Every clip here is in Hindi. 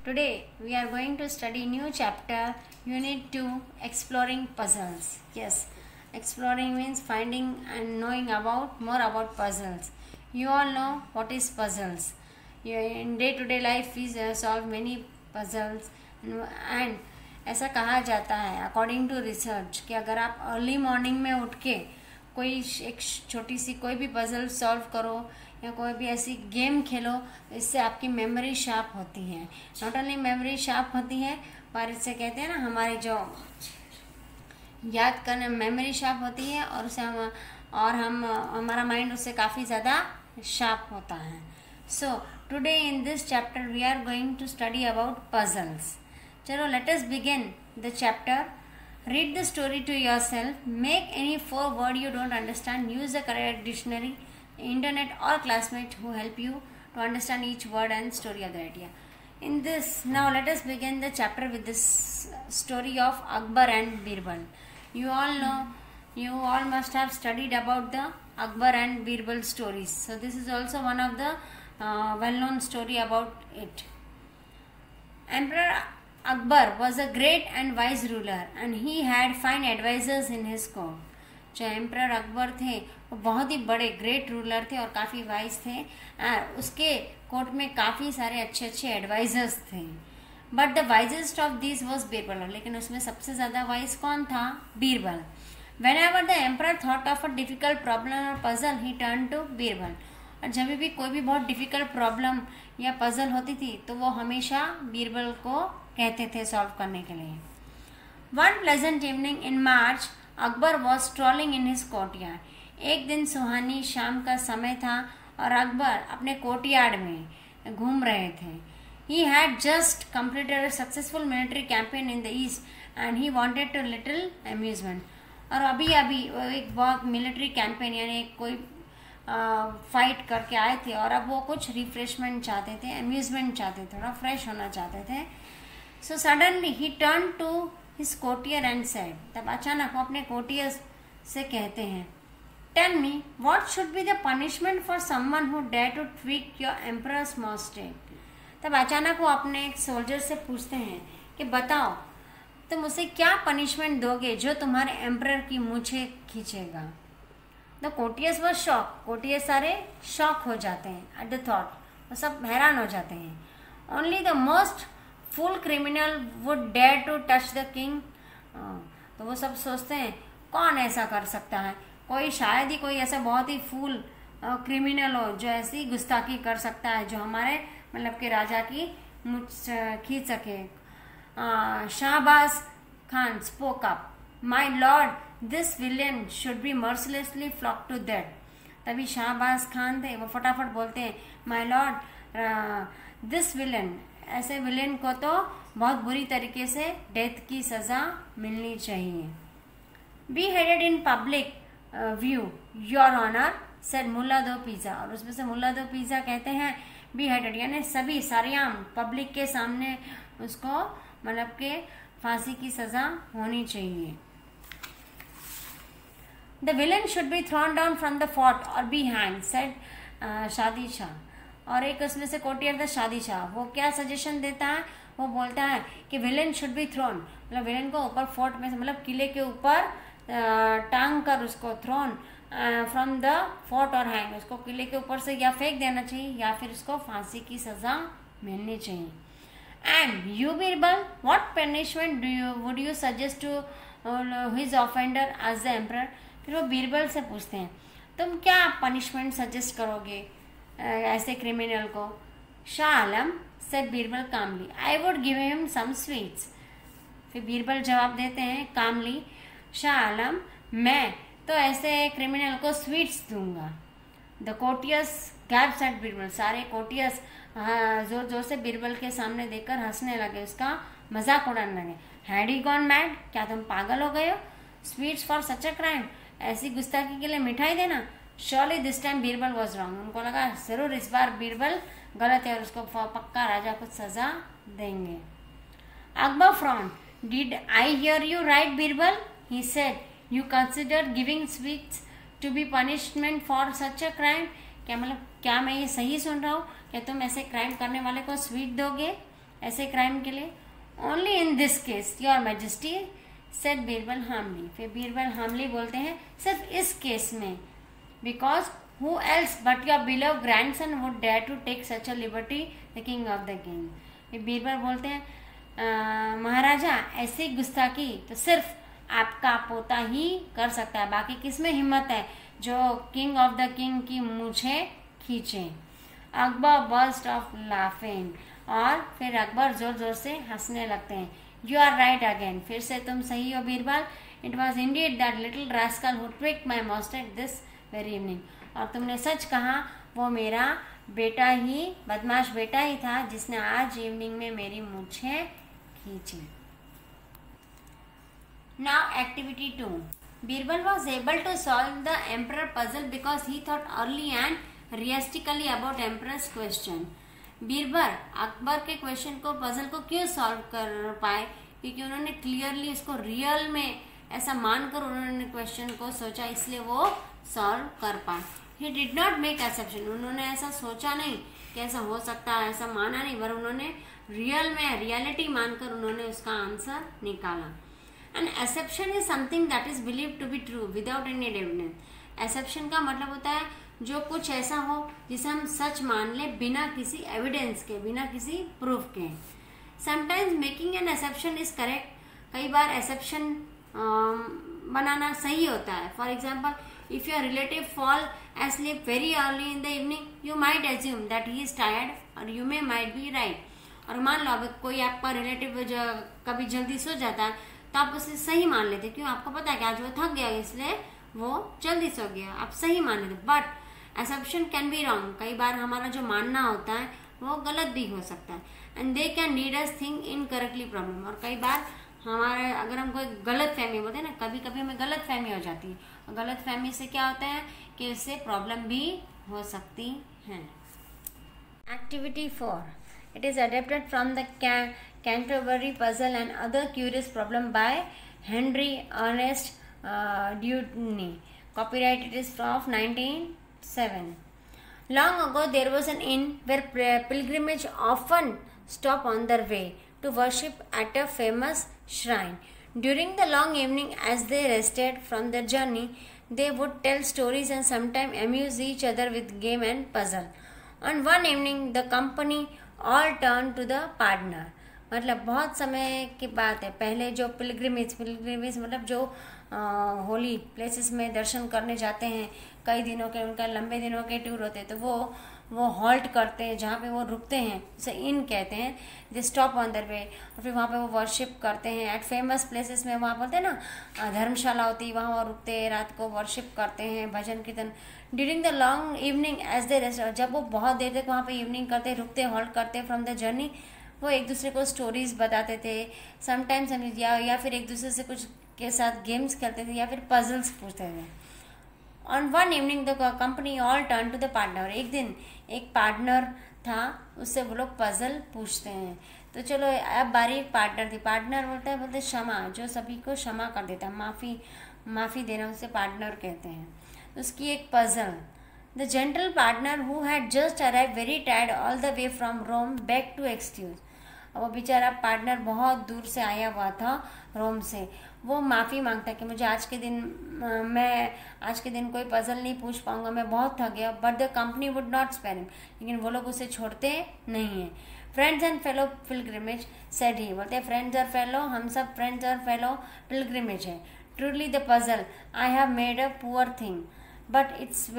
Today we are going to study new chapter, Unit 2, Exploring Puzzles. Yes, exploring means finding and knowing more about puzzles. You all know what is puzzles. In day-to-day life we solve many puzzles and ऐसा कहा जाता है अकॉर्डिंग टू रिसर्च कि अगर आप अर्ली मॉर्निंग में उठ के कोई एक छोटी सी कोई भी पजल सॉल्व करो या कोई भी ऐसी गेम खेलो, इससे आपकी मेमोरी शार्प होती है. नॉट ओनली मेमोरी शार्प होती है पर इससे कहते हैं ना हमारी जो याद करने मेमोरी शार्प होती है और उससे हम हमारा माइंड उससे काफ़ी ज़्यादा शार्प होता है. So today in this chapter we are going to study about puzzles. चलो let us begin the chapter. Read the story to yourself. Make any 4 word you don't understand. Use the correct dictionary, internet or classmate who help you to understand each word and story of the idea. In this, now let us begin the chapter with this story of Akbar and Birbal. You all must have studied about the Akbar and Birbal stories. So this is also one of the well-known story about it. Emperor Akbar was a great and wise ruler and he had fine advisors in his court. जो एम्परर अकबर थे वो बहुत ही बड़े ग्रेट रूलर थे और काफ़ी वाइज थे और उसके कोर्ट में काफ़ी सारे अच्छे अच्छे एडवाइजर्स थे. But the wisest of this was Birbal. लेकिन उसमें सबसे ज़्यादा वाइज कौन था? Birbal. Whenever the emperor thought of a difficult problem or puzzle he turn to Birbal. और जब भी कोई भी बहुत डिफिकल्ट प्रॉब्लम या पजल होती थी तो वो हमेशा बीरबल को कहते थे सॉल्व करने के लिए. One pleasant evening in March Akbar was strolling in his courtyard. एक दिन सुहानी शाम का समय था और अकबर अपने कोर्टयार्ड में घूम रहे थे. He had just completed a successful military campaign in the east and he wanted to little amusement. और अभी एक बहुत मिलिट्री कैंपेन यानी कोई फाइट करके आए थे और अब वो कुछ रिफ्रेशमेंट चाहते थे, अम्यूजमेंट चाहते थे, थोड़ा फ्रेश होना चाहते थे. So suddenly he turned to his courtier and said, तब अचानक वो अपने courtier से कहते हैं, tell me what should be the punishment for someone who dare to tweak your emperor's mistake. तब अचानक वो अपने एक सोल्जर से पूछते हैं कि बताओ तुम उसे क्या पनिशमेंट दोगे जो तुम्हारे एम्परर की मूछें खींचेगा. The courtiers were shock. Courtier सारे शॉक हो जाते हैं एट द थॉट. वो सब हैरान हो जाते हैं. Only the most full criminal would dare to touch the king. तो वो सब सोचते हैं कौन ऐसा कर सकता है. शायद ही कोई ऐसा बहुत ही फूल क्रिमिनल हो जो ऐसी गुस्ताखी कर सकता है जो हमारे मतलब के राजा की खींच सके. Shahbaz Khan spoke up, my lord this villain should be mercilessly flog to death. तभी शाहबाज खान थे वो फटाफट बोलते हैं माय लॉर्ड दिस विलियन, ऐसे विलेन को तो बहुत बुरी तरीके से डेथ की सज़ा मिलनी चाहिए. Beheaded in public view your honour said Mulla Do Piyaza. और उसमें से मुल्ला दो पिज़्ज़ा कहते हैं बी हेडेड यानी सभी सारियाम पब्लिक के सामने उसको मतलब के फांसी की सज़ा होनी चाहिए. The villain should be thrown down from the fort और be hang said Shadi Shah. और एक उसमें से कोर्टियर था शादी शाह. वो क्या सजेशन देता है? वो बोलता है कि विलेन शुड बी थ्रोन, मतलब विलेन को ऊपर फोर्ट में से मतलब किले के ऊपर टांग कर उसको थ्रोन फ्रॉम द फोर्ट और हैंग, उसको किले के ऊपर से या फेंक देना चाहिए या फिर उसको फांसी की सजा मिलनी चाहिए. And you Birbal what punishment would you suggest to his offender as the emperor. फिर वो बीरबल से पूछते हैं तुम क्या पनिशमेंट सजेस्ट करोगे ऐसे क्रिमिनल को. Shah Alam said Birbal calmly I would give him some sweets. फिर बीरबल जवाब देते हैं कामली, शाह आलम मैं तो ऐसे क्रिमिनल को स्वीट्स दूंगा. The courtiers gasped at Birbal. सारे कोर्टियर्स जोर जोर से बीरबल के सामने देखकर हंसने लगे, उसका मजाक उड़ाने लगे. हैड ही गॉन मैड, क्या तुम पागल हो गए हो? Sweets for such a crime, ऐसी गुस्ताखी के लिए मिठाई देना. Surely this time Birbal was wrong. उनको लगा जरूर इस बार बीरबल गलत है और उसको पक्का राजा कुछ सजा देंगे. Akbar frowned. Did I hear you right Birbal? He said. You consider giving sweets to be punishment for such a crime. क्या मतलब क्या मैं ये सही सुन रहा हूँ? क्या तुम ऐसे क्राइम करने वाले को स्वीट दोगे? ऐसे क्राइम के लिए? Only in this case your majesty, said Birbal calmly. फिर बीरबल हार्मली बोलते हैं सिर्फ इस केस में, because who else but your beloved grandson would dare to take such a liberty the king of the king. फिर बीरबल बोलते हैं महाराजा ऐसी गुस्ताखी तो सिर्फ आपका पोता ही कर सकता है, बाकी किसमें हिम्मत है जो किंग ऑफ द किंग की मूछें खींचे। अकबर बर्स्ट ऑफ लाफिंग, और फिर अकबर जोर जोर से हंसने लगते हैं। यू आर राइट अगेन, फिर से तुम सही हो Birbal. It was indeed that little rascal who tricked my master this very evening, और तुमने सच कहा, वो मेरा बेटा ही, बदमाश बेटा ही था जिसने आज इवनिंग में मेरी मूछें खींची। Now activity 2. Birbal was able to solve the emperor puzzle because he thought early and realistically about emperor's question. Birbal Akbar के क्वेश्चन को, पजल को क्यों सॉल्व कर पाए? क्योंकि उन्होंने क्लियरली इसको रियल में ऐसा मानकर उन्होंने क्वेश्चन को सोचा, इसलिए वो सॉल्व कर पाए। He did not make exception, उन्होंने ऐसा सोचा नहीं कि ऐसा हो सकता है, ऐसा माना नहीं, पर उन्होंने रियल में रियलिटी मानकर उन्होंने उसका आंसर निकाला। And exception is something that is believe to be true without any evidence. Exception का मतलब होता है जो कुछ ऐसा हो जिसे हम सच मान ले बिना किसी एविडेंस के, बिना किसी प्रूफ के। Sometimes making an exception is correct, कई बार एक्सेप्शन बनाना सही होता है। For example if your relative fall asleep very early in the evening, you might assume that he is tired और you may might be right. और मान लो अब कोई आपका रिलेटिव कभी जल्दी सो जाता है तो आप उसे सही मान लेते, क्यों? आपको पता है कि आज वो थक गया इसलिए वो जल्दी सो गया, आप सही मान लेते। But exception can be wrong, कई बार हमारा जो मानना होता है वो गलत भी हो सकता है। And they can lead us think incorrectly problem, और कई बार हमारे अगर हम कोई गलत फहमी बोलते हैं ना, कभी कभी हमें गलत फहमी हो जाती है, और गलत फहमी से क्या होता है कि उससे प्रॉब्लम भी हो सकती है। Activity 4. It is adapted from the Canterbury Puzzle and Other Curious Problem by Henry Ernest Dewdney. Copyright it is from 1907. Long ago there was an inn where pilgrimage often stop on their way to worship at a famous shrine. During the long evening as they rested from their journey, they would tell stories and sometimes amuse each other with game and puzzle. On one evening the company all turn to the partner, मतलब बहुत समय की बात है, पहले जो पिलग्रिमेज मतलब जो होली प्लेसेस में दर्शन करने जाते हैं, कई दिनों के, उनका लंबे दिनों के टूर होते हैं, तो वो हॉल्ट करते हैं, जहाँ पे वो रुकते हैं उसे इन कहते हैं। They stop on their way, और फिर वहाँ पे वो वर्शिप करते हैं एट फेमस प्लेसेस में, वहाँ बोलते हैं ना धर्मशाला होती है, वहाँ वो रुकते हैं, रात को वर्शिप करते हैं, भजन कीर्तन। During the long evening as they rest, जब वो बहुत देर तक वहाँ पे इवनिंग करते, रुकते, हॉल्ट करते फ्रॉम द जर्नी, वो एक दूसरे को स्टोरीज बताते थे, समटाइम्स या फिर एक दूसरे से कुछ के साथ गेम्स खेलते थे या फिर पजल्स पूछते थे। On one evening the company all turn to the partner, एक दिन एक पार्टनर था, उससे वो लोग पजल पूछते हैं। तो चलो अब बारी एक पार्टनर थी, पार्टनर बोलते क्षमा, जो सभी को क्षमा कर देता है, माफ़ी देना, उसे पार्टनर कहते हैं। उसकी एक puzzle, the gentle partner who had just arrive very tired all the way from Rome back to excuse, वो बेचारा पार्टनर बहुत दूर से आया हुआ था रोम से, वो माफ़ी मांगता कि मुझे मैं आज के दिन कोई पजल नहीं पूछ पाऊंगा, मैं बहुत थक गया। But the company would not spare him, लेकिन वो लोग उसे छोड़ते नहीं हैं। Friends and fellow pilgrimage said he, बोलते हैं फ्रेंड्स और फेलो, हम सब फ्रेंड्स और फेलो पिलग्रिमेज है। Truly the puzzle I have made a poor thing but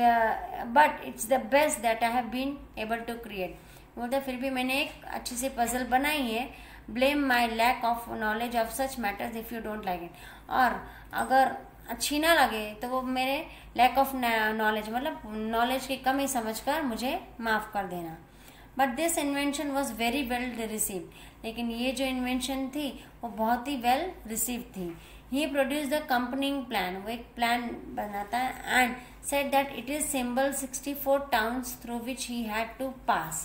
it's the best that I have been able to create. बोलते फिर भी मैंने एक अच्छी सी पजल बनाई है। Blame my lack of knowledge of such matters if you don't like it, और अगर अच्छी ना लगे तो वो मेरे लैक ऑफ नॉलेज मतलब नॉलेज की कमी समझकर मुझे माफ़ कर देना। But this invention was very well received, लेकिन ये जो इन्वेंशन थी वो बहुत ही वेल रिसीव्ड थी। He produce the cunning plan, वो एक प्लान बनाता है and said that it is symbol 64 towns through which he had to pass.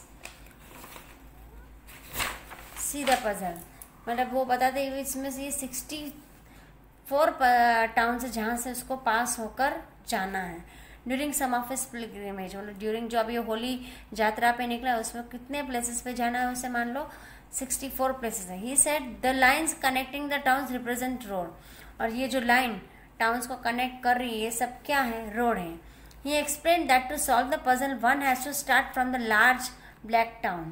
See the puzzle, मतलब वो बताते हैं इसमें से ये 64 टाउन है जहाँ से उसको पास होकर जाना है। During some of his pilgrimage, मतलब ड्यूरिंग जो अभी होली यात्रा पे निकला उसमें कितने प्लेसेस पे जाना है उसे मान लो 64 प्लेसेस है. He said the lines connecting the towns represent road. और ये जो लाइन टाउन्स को कनेक्ट कर रही है ये सब क्या है? रोड है. He explain that to solve the puzzle one has to start from the large black town.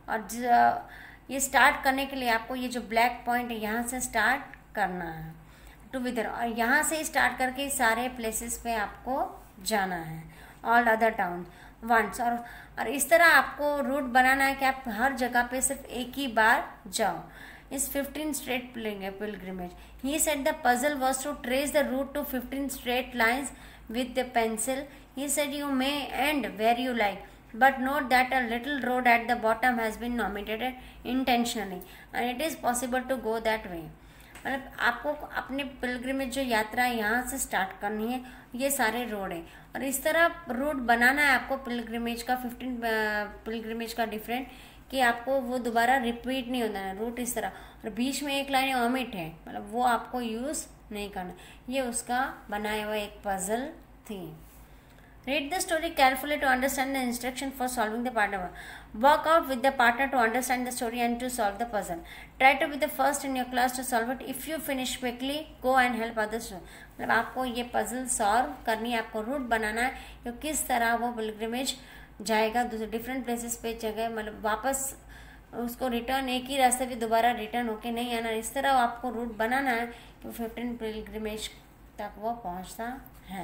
और ये स्टार्ट करने के लिए आपको ये जो ब्लैक पॉइंट है यहाँ से स्टार्ट करना है टू विदर. और यहाँ से स्टार्ट करके सारे प्लेसेस पे आपको जाना है, ऑल अदर टाउन वंस. और इस तरह आपको रूट बनाना है कि आप हर जगह पे सिर्फ एक ही बार जाओ. इस 15 straight pilgrimage. He said the puzzle was to trace the route to 15 straight lines with the pencil. He said you may end where you like, but note that a little road at the bottom has been nominated intentionally and it is possible to go that way. मतलब आपको अपने पिलग्रिमेज जो यात्रा यहाँ से स्टार्ट करनी है, ये सारे रोड है और इस तरह रूट बनाना है आपको पिलग्रिमेज का. 15 पिलग्रिमेज का डिफरेंट कि आपको वो दोबारा रिपीट नहीं होना है रूट इस तरह. और बीच में एक लाइन ओमिट है, मतलब वो आपको यूज नहीं करना. ये उसका बनाया हुआ एक पजल थी. Read the story carefully to understand the instruction for solving the partner. Work out with the partner to understand the story and to solve the puzzle. Try to be the first in your class to solve it. If you finish quickly, go and help others. मतलब आपको ये पजल सॉल्व करनी है, आपको रूट बनाना है कि किस तरह वो पिलग्रिमेज जाएगा दूसरे डिफरेंट प्लेसेस पे जगह, मतलब वापस उसको रिटर्न एक ही रास्ते पे दोबारा रिटर्न होके नहीं आना. इस तरह आपको रूट बनाना है कि 15 पिलग्रिमेज तक वो पहुंचता है.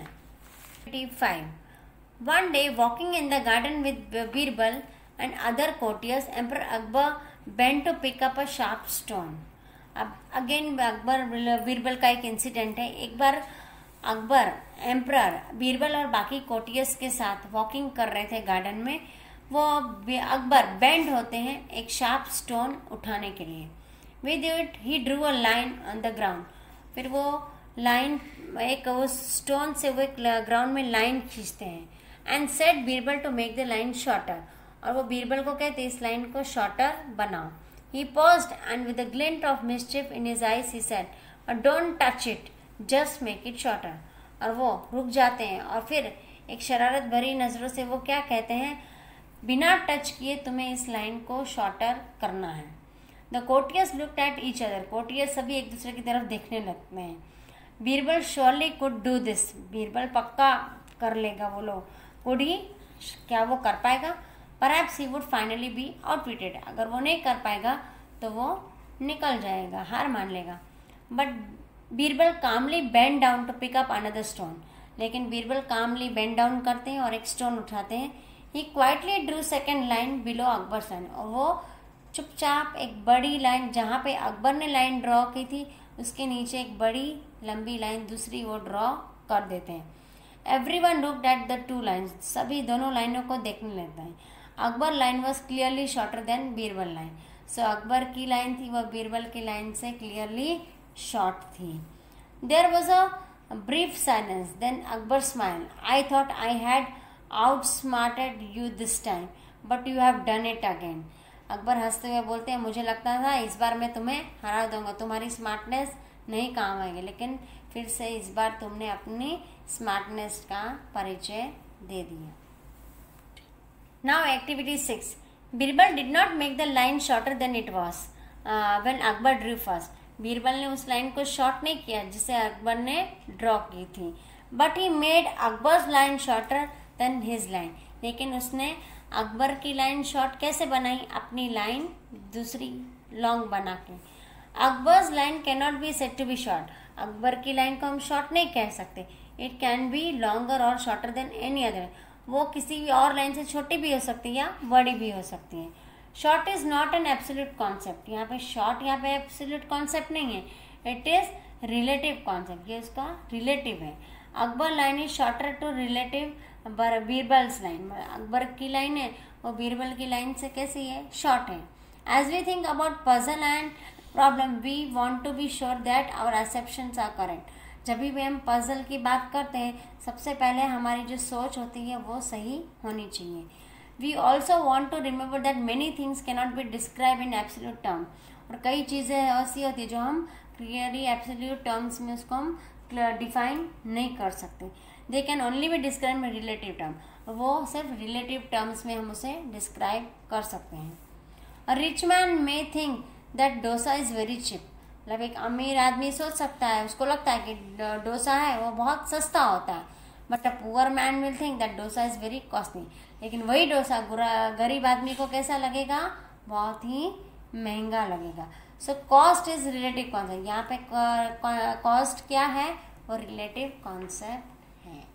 85. One day, walking in the garden with Birbal and other courtiers, Emperor Akbar bent to pick up a sharp stone. अब अगेन अकबर बीरबल का एक इंसिडेंट है. एक बार अकबर एम्परर बीरबल और बाकी कोर्टियर्स के साथ वॉकिंग कर रहे थे गार्डन में. वो अकबर बेंड होते हैं एक शार्प स्टोन उठाने के लिए. With it he drew a line on the ground. फिर वो लाइन एक वो स्टोन से वो एक ग्राउंड में लाइन खींचते हैं. And set Birbal to make the line shorter. और वो बीरबल को कहते इस लाइन को शॉर्टर बनाओ. He paused and with a glint of mischief in his eyes he said, don't touch it, just make it shorter. और वो रुक जाते हैं और फिर एक शरारत भरी नजरों से वो क्या कहते हैं, बिना टच किए तुम्हें इस लाइन को शॉर्टर करना है. The courtiers looked at each other. Courtiers सभी एक दूसरे की तरफ देखने लगते हैं. Birbal surely could do this. Birbal पक्का कर लेगा. वो लोग कुड ही, क्या वो कर पाएगा? Perhaps he would finally be outwitted. अगर वो नहीं कर पाएगा तो वो निकल जाएगा, हार मान लेगा. But Birbal calmly bend down to pick up another stone. लेकिन बीरबल कामली बेंड डाउन करते हैं और एक स्टोन उठाते हैं. He quietly drew second line below Akbar's line. और वो चुपचाप एक बड़ी लाइन जहाँ पे अकबर ने लाइन ड्रॉ की थी उसके नीचे एक बड़ी लंबी लाइन दूसरी वो ड्रॉ कर देते हैं. Everyone looked at the two lines. सभी दोनों लाइनों को देखने लगते हैं. Akbar line was clearly shorter than Birbal line. So Akbar की लाइन थी वह बीरबल की लाइन से क्लियरली शॉर्ट थी. There was a brief silence. Then Akbar smile. I thought I had outsmarted you this time but you have done it again. Akbar हंसते हुए बोलते हैं, मुझे लगता था इस बार मैं तुम्हें हरा दूंगा, तुम्हारी स्मार्टनेस नहीं काम आएगी, लेकिन फिर से इस बार तुमने अपनी स्मार्टनेस का परिचय दे दिया. Now activity 6. Birbal did not make the line shorter than it was when Akbar drew first. Birbal ने उस लाइन को शॉर्ट नहीं किया जिसे अकबर ने ड्रॉ की थी. But he made Akbar's line shorter than his line. लेकिन उसने अकबर की लाइन शॉर्ट कैसे बनाई? अपनी लाइन दूसरी लॉन्ग बना के. Akbar's line can not be said to be short. Akbar की लाइन को हम शॉर्ट नहीं कह सकते. It can be longer or shorter than any other. वो किसी भी और लाइन से छोटी भी हो सकती है या बड़ी भी हो सकती है. Short is not an absolute concept. यहाँ पे शॉर्ट यहाँ पे एब्सोल्यूट कॉन्सेप्ट नहीं है. It is relative concept. ये उसका रिलेटिव है. Akbar line is shorter to relative Birbal's line. Akbar की लाइन है वो बीरबल की लाइन से कैसी है? शॉर्ट है. As we think about puzzle and problem we want to be sure that our exceptions are correct. जब भी हम पजल की बात करते हैं सबसे पहले हमारी जो सोच होती है वो सही होनी चाहिए. We also want to remember that many things can not be describe in absolute term. और कई चीज़ें ऐसी होती है जो हम क्लियरली एब्सोल्यूट टर्म्स में उसको हम डिफाइन नहीं कर सकते. They can only be describe in relative term. वो सिर्फ रिलेटिव टर्म्स में हम उसे डिस्क्राइब कर सकते हैं. A rich man may think that dosa is very cheap. मतलब एक अमीर आदमी सोच सकता है, उसको लगता है कि डोसा है वो बहुत सस्ता होता है, but a poor man will think that dosa is very costly. लेकिन वही डोसा गरीब आदमी को कैसा लगेगा, बहुत ही महंगा लगेगा। So cost is relative concept. यहाँ पे कॉस्ट क्या है, वो रिलेटिव कॉन्सेप्ट है।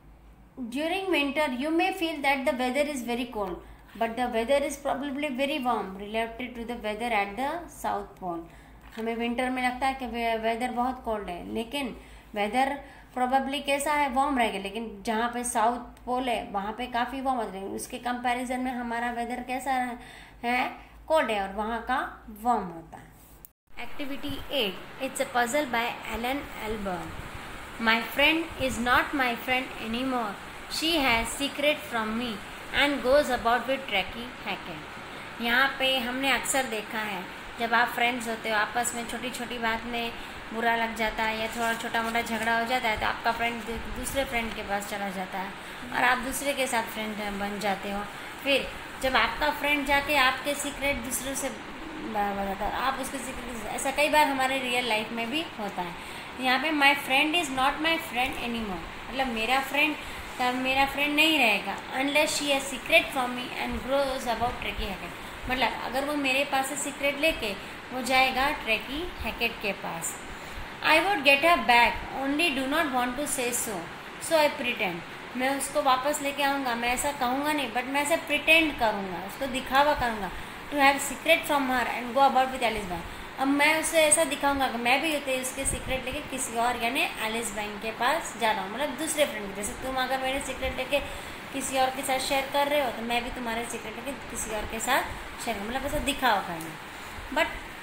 During winter you may feel that the weather is very cold, but the weather is probably very warm related to the weather at the south pole. हमें विंटर में लगता है कि वेदर बहुत कोल्ड है, लेकिन वेदर प्रोबेबली कैसा है, वार्म रहेगा। लेकिन जहाँ पे साउथ पोल है वहाँ पे काफ़ी वार्म होता है, उसके कंपैरिजन में हमारा वेदर कैसा है, कोल्ड है, और वहाँ का वार्म होता है। Activity 8, it's a puzzle by Alan Albern. My friend is not my friend any more, she has secret from me and goes about with Tracy Hackett. यहाँ पे हमने अक्सर देखा है, जब आप फ्रेंड्स होते हो, आपस में छोटी छोटी बात में बुरा लग जाता है या थोड़ा छोटा मोटा झगड़ा हो जाता है, तो आपका फ्रेंड दूसरे फ्रेंड के पास चला जाता है और आप दूसरे के साथ फ्रेंड बन जाते हो। फिर जब आपका फ्रेंड जाके आपके सीक्रेट दूसरों से बताता है, आप उसके सीक्रेट, ऐसा कई बार हमारे रियल लाइफ में भी होता है। यहाँ पे my friend is not my friend any more, मतलब मेरा फ्रेंड तब मेरा फ्रेंड नहीं रहेगा, unless she has secret from me and grows about Tracy Hackett. मतलब अगर वो मेरे पास से सीक्रेट लेके वो जाएगा ट्रैकी हैकेट के पास। I would get her back only do not want to say so I pretend. मैं उसको वापस लेके आऊँगा, मैं ऐसा कहूँगा नहीं, बट मैं ऐसा प्रिटेंड करूँगा, उसको दिखावा करूँगा। To have secret from her and go about with Alice Bank. अब मैं उसे ऐसा दिखाऊंगा कि मैं भी उसके सीक्रेट लेके किसी और यानी एलिस बैंक के पास जा रहा हूँ, मतलब दूसरे फ्रेंड। जैसे तुम अगर मेरे सीक्रेट लेके किसी और के साथ शेयर कर रहे हो, तो मैं भी तुम्हारे सीक्रेट लेके किसी और के साथ शेयर करूँ, मतलब ऐसा दिखावा करना।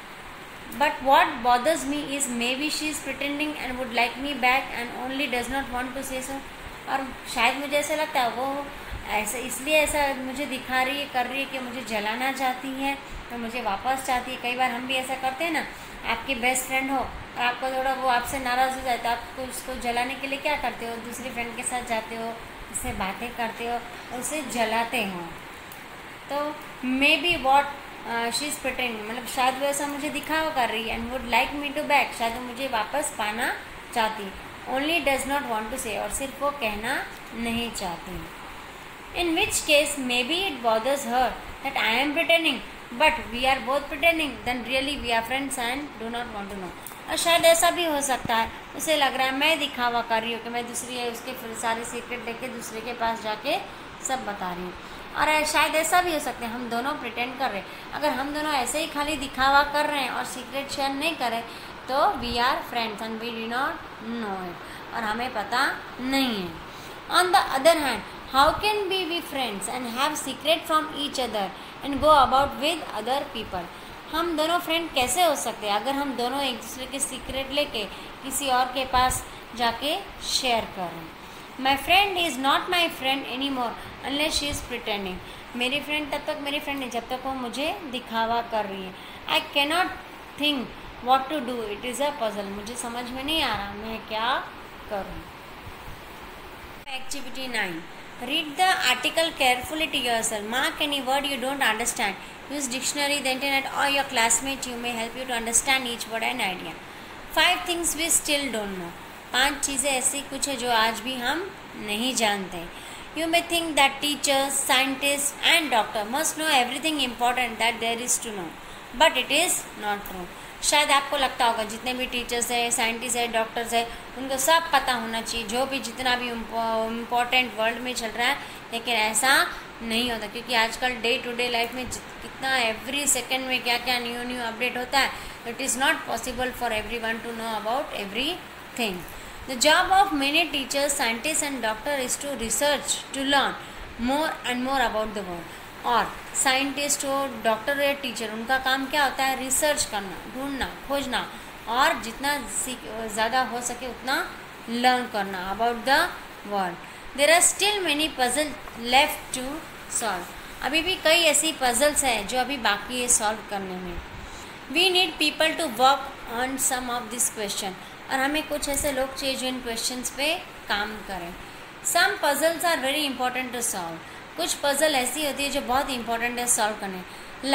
But what bothers me is maybe she is pretending and would like me back and only does not want to say so. और शायद मुझे ऐसा लगता है वो ऐसा इसलिए ऐसा मुझे दिखा रही है, कर रही है कि मुझे जलाना चाहती है, तो मुझे वापस चाहती है। कई बार हम भी ऐसा करते हैं ना, आपकी बेस्ट फ्रेंड हो और आपको थोड़ा वो आपसे नाराज़ हो जाए, तो आपको उसको जलाने के लिए क्या करते हो, दूसरी फ्रेंड के साथ जाते हो, उससे बातें करते हो, उसे जलाते हो। तो maybe what she is pretending, मतलब शायद वो ऐसा मुझे दिखावा कर रही है। And would like me to back, शायद वो मुझे वापस पाना चाहती। Only does not want to say, और सिर्फ वो कहना नहीं चाहती। In which case maybe it bothers her that I am pretending, but we are both pretending, then really we are friends and do not want to know. और शायद ऐसा भी हो सकता है, उसे लग रहा है मैं दिखावा कर रही हूँ कि मैं दूसरी है उसके फिर सारे सीक्रेट लेके दूसरे के पास जाके सब बता रही हूँ। और शायद ऐसा भी हो सकता है हम दोनों प्रिटेंड कर रहे हैं। अगर हम दोनों ऐसे ही खाली दिखावा कर रहे हैं और सीक्रेट शेयर नहीं करें, तो we are friends and we do not know it, और हमें पता नहीं है। On the other hand, how can we be friends and have secret from each other and go about with other people? हम दोनों फ्रेंड कैसे हो सकते हैं अगर हम दोनों एक दूसरे के सीक्रेट लेके किसी और के पास जाके शेयर कर रहे हैं। My friend is not my friend any more unless she is pretending. मेरी फ्रेंड तब तक मेरी फ्रेंड नहीं जब तक वो मुझे दिखावा कर रही है। I cannot think what to do, it is a puzzle. मुझे समझ में नहीं आ रहा मैं क्या करूँ। Activity 9. Read the article carefully to yourself. Mark any word you don't understand. Use dictionary, the internet or your classmate. You may help you to understand each word and idea. 5 things we still don't know. 5 चीज़ें ऐसी कुछ है जो आज भी हम नहीं जानते। You may think that teachers, scientists and doctor must know everything important that there is to know. But it is not true. शायद आपको लगता होगा जितने भी टीचर्स है, साइंटिस्ट है, डॉक्टर्स है, उनको सब पता होना चाहिए जो भी जितना भी इम्पोर्टेंट वर्ल्ड में चल रहा है, लेकिन ऐसा नहीं होता। क्योंकि आजकल डे टू डे लाइफ में कितना एवरी सेकेंड में क्या क्या न्यू अपडेट होता है, it is not possible for everyone to know about everything. The job of many teachers, scientist and doctor is to research, to learn more and more about the world. और साइंटिस्ट हो, डॉक्टर हो या टीचर, उनका काम क्या होता है, रिसर्च करना, ढूंढना, खोजना, और जितना ज़्यादा हो सके उतना लर्न करना about the world. There are still many puzzle left to solve. अभी भी कई ऐसी पजल्स हैं जो अभी बाकी है सॉल्व करने में। We need people to work on some of this question. और हमें कुछ ऐसे लोग चाहिए जो इन क्वेश्चंस पे काम करें। Some puzzles are very important to solve. कुछ पजल ऐसी होती है जो बहुत इंपॉर्टेंट है सॉल्व करने। Like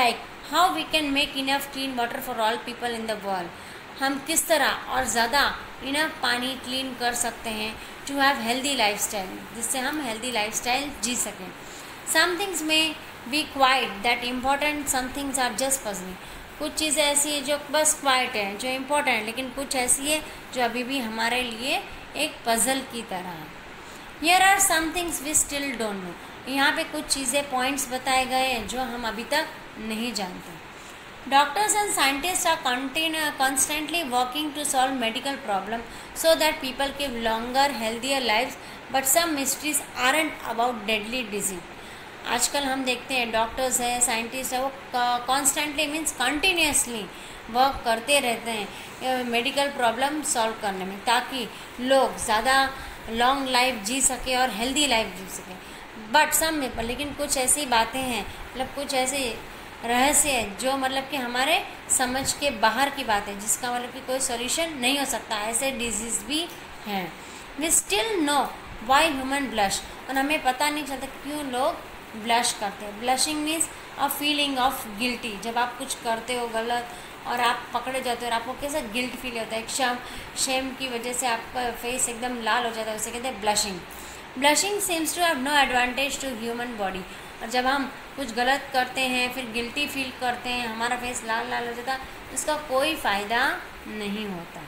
how we can make enough clean water for all people in the world, हम किस तरह और ज़्यादा इनफ पानी क्लीन कर सकते हैं टू हैव हेल्दी लाइफस्टाइल, जिससे हम हेल्दी लाइफस्टाइल जी सकें. Some things may be quite that important, some things are just puzzling. कुछ चीज़ें ऐसी हैं जो बस क्वाइट है, जो इम्पोर्टेंट है, लेकिन कुछ ऐसी है जो अभी भी हमारे लिए एक पजल की तरह है. Here are some things we still don't know, यहाँ पे कुछ चीज़ें पॉइंट्स बताए गए हैं जो हम अभी तक नहीं जानते. Doctors and scientists are constantly working to solve medical problems so that people live longer, healthier lives, but some mysteries aren't about deadly disease. आजकल हम देखते हैं डॉक्टर्स है, साइंटिस्ट है, वो कॉन्स्टेंटली मीन्स कंटिन्यूसली वर्क करते रहते हैं मेडिकल प्रॉब्लम सॉल्व करने में, ताकि लोग ज़्यादा लॉन्ग लाइफ जी सके और हेल्दी लाइफ जी सके. बट सम, लेकिन कुछ ऐसी बातें हैं, मतलब कुछ ऐसे रहस्य है जो मतलब कि हमारे समझ के बाहर की बात है, जिसका मतलब कि कोई सॉल्यूशन नहीं हो सकता. ऐसे डिजीज़ भी हैं. We still know why human blush, और हमें पता नहीं चलता क्यों लोग ब्लश करते हैं. Blushing means a feeling of guilty, जब आप कुछ करते हो गलत और आप पकड़े जाते हो और आपको कैसा गिल्ट फील होता है, एक शेम की वजह से आपका फेस एकदम लाल हो जाता है, उसे कहते हैं blushing. Blushing seems to have no advantage to human body, और जब हम कुछ गलत करते हैं फिर गिल्टी फील करते हैं, हमारा फेस लाल लाल हो जाता है, उसका कोई फ़ायदा नहीं होता.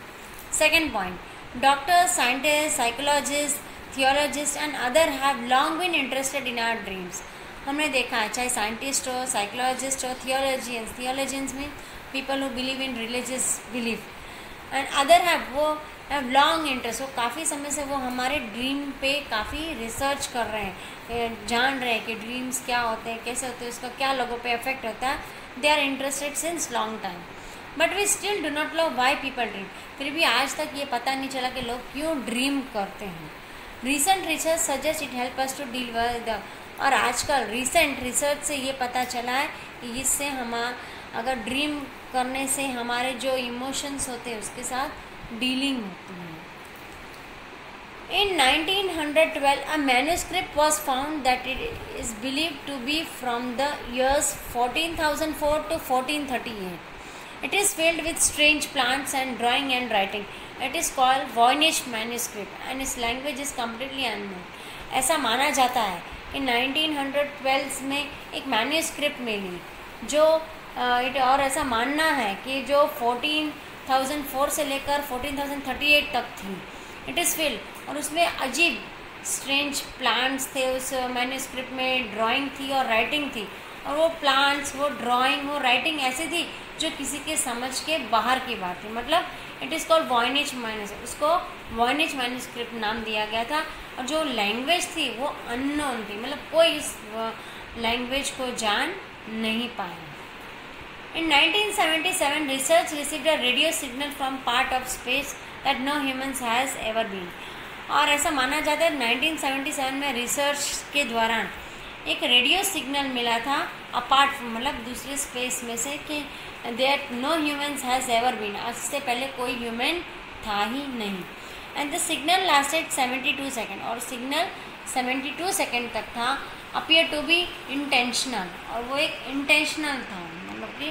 Second point, doctors, scientist, psychologist, theologist and other have long been interested in our dreams. हमने देखा है चाहे साइंटिस्ट हो, साइकोलॉजिस्ट हो, थियोलॉजियंस में people who believe in religious belief, and other वो हैव लॉन्ग इंटरेस्ट, वो काफ़ी समय से वो हमारे ड्रीम पे काफ़ी रिसर्च कर रहे हैं, जान रहे हैं कि ड्रीम्स क्या होते हैं, कैसे होते हैं, उसका क्या लोगों पे इफेक्ट होता है. They are interested since long time, but we still do not know why people dream. फिर भी आज तक ये पता नहीं चला कि लोग क्यों ड्रीम करते हैं. Recent research suggest it help us to deal with, और आजकल रिसेंट रिसर्च से ये पता चला है कि इससे हम अगर ड्रीम करने से हमारे जो इमोशंस होते हैं उसके साथ डीलिंग होती है. In 1912, a manuscript was found that it is believed to be from the years 14,004 to 1438. It is filled with strange plants and drawing and writing. It is called Voynich manuscript and its language is completely unknown. ऐसा माना जाता है कि 1912 में एक मैन्यूस्क्रिप्ट मिली जो और ऐसा मानना है कि जो 14,004 से लेकर 14,038 तक थी. इट इज़ फिल, और उसमें अजीब स्ट्रेंज प्लांट्स थे. उस मैन्यूस्क्रिप्ट में ड्राइंग थी और राइटिंग थी, और वो प्लांट्स, वो ड्राइंग, वो राइटिंग ऐसी थी जो किसी के समझ के बाहर की बात थी. मतलब it is called Voynich manuscript, उसको वॉयनिच मैन्यूस्क्रिप्ट नाम दिया गया था. और जो लैंग्वेज थी वो अननोन थी, मतलब कोई इस लैंग्वेज को जान नहीं पाया. In 1977, research received a radio signal from part of space that no humans has ever been. और ऐसा माना जाता है 1977 में रिसर्च के दौरान एक रेडियो सिग्नल मिला था अपार्ट, मतलब दूसरे स्पेस में से, कि there no humans has ever been, उससे पहले कोई ह्यूमन था ही नहीं. And the signal lasted 72 second, और सिग्नल 72 सेकेंड तक था. अपीयर टू बी इंटेंशनल, और वो एक इंटेंशनल था, मतलब कि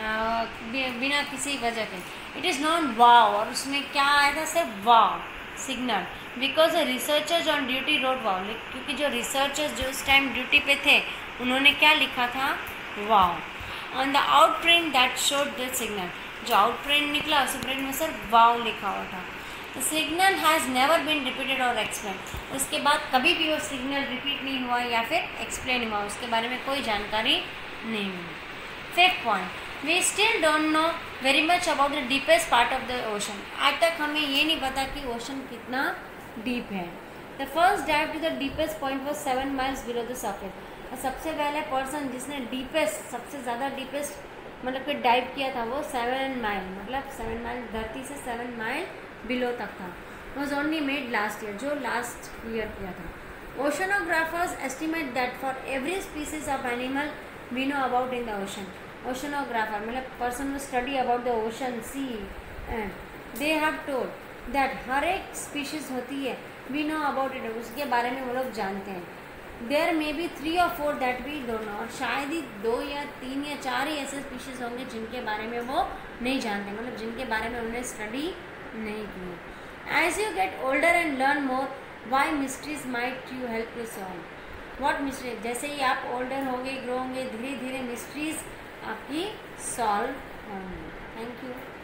बिना किसी वजह के. इट इज़ नॉन वाव, और उसमें क्या आया था, सिर्फ wow signal, because researchers on duty wrote wow, क्योंकि जो रिसर्चर्स जो उस टाइम ड्यूटी पे थे उन्होंने क्या लिखा था, wow. On the out print that showed the signal, जो आउट प्रिंट निकला उस प्रिंट में सिर्फ वाव लिखा हुआ था. The signal has never been repeated और एक्सप्लेन, उसके बाद कभी भी वो सिग्नल रिपीट नहीं हुआ या फिर एक्सप्लेन हुआ, उसके बारे में कोई जानकारी नहीं मिली. Fifth point, we still don't know very much about the deepest part of the ocean. आज तक हमें ये नहीं पता कि ओशन कितना डीप है. The first dive to the deepest point was 7 miles below the surface. और सबसे पहले पर्सन जिसने डीपेस्ट, सबसे ज़्यादा डीपेस्ट मतलब कि डाइव किया था वो 7 माइल, मतलब 7 माइल धरती से 7 माइल बिलो तक था. Was only made last year, जो लास्ट ईयर किया था. Oceanographers estimate that for every species of animal we know about in the ocean. Oceanographer मतलब person who study about the ocean, sea, and they have told that हर एक स्पीशीज़ होती है, वी नो अबाउट इट, उसके बारे में वो लोग जानते हैं. There may be 3 or 4 that we don't know, और शायद ही 2 या 3 या 4 ही ऐसे स्पीशीज होंगे जिनके बारे में वो नहीं जानते, मतलब जिनके बारे में उन्होंने स्टडी नहीं की। As you get older and learn more, why mysteries might you help you solve. What mystery, जैसे ही आप ओल्डर होंगे, ग्रो होंगे, धीरे धीरे मिस्ट्रीज आपकी सॉल्व होंगी। Thank you.